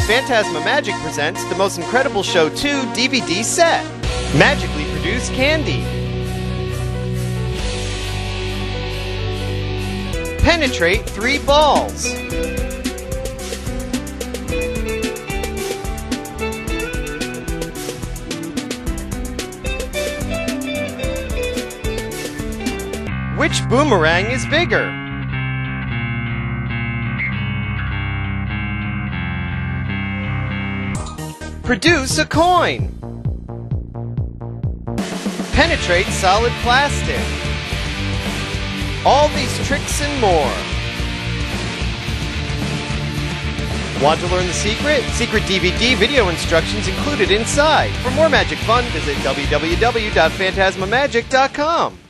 Phantasma Magic presents The Most Incredible Show 2 DVD set. Magically produced candy. Penetrate 3 balls. Which boomerang is bigger? Produce a coin. Penetrate solid plastic. All these tricks and more. Want to learn the secret? Secret DVD video instructions included inside. For more magic fun, visit www.phantasmamagic.com.